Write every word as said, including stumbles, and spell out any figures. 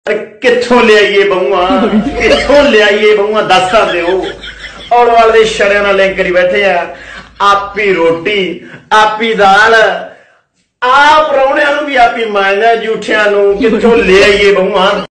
कित्थों ले आइए बहुआ कित्थों ले आइए बहुआ दस कर दो। और वाले शड़िया ना लिंक करी बैठे आ आपी रोटी आपी दाल आप प्राहुणिया भी आपी मारना जूठिया कित्थों ले आइए बहुआ।